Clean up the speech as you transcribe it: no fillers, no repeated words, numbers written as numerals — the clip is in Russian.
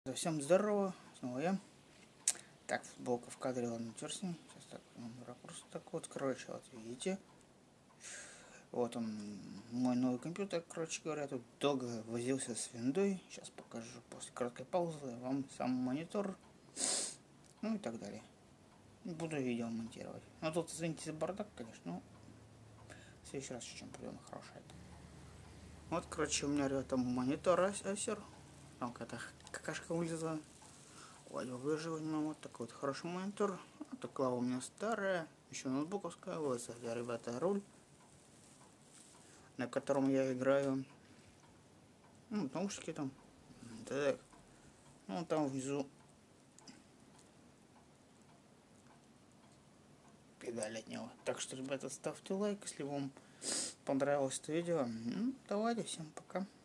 Да, всем здорово, снова я. Так, футболка в кадре, ладно, черт с ним. Сейчас так, ракурс такой вот, короче, вот видите. Вот он, мой новый компьютер, короче говоря, тут долго возился с виндой. Сейчас покажу после короткой паузы вам сам монитор, ну и так далее. Буду видео монтировать. Ну тут, извините за бардак, конечно, но в следующий раз чем придумаю хорошее. Вот, короче, у меня там монитор Acer. Там какая-то какашка вылезла. Выживание, вот такой вот хороший монитор. Это клава у меня старая, еще ноутбуковская. Вот, ребята, руль, на котором я играю. Ну, наушники там. Так. Ну, там внизу педаль от него. Так что, ребята, ставьте лайк, если вам понравилось это видео. Ну, давайте, всем пока.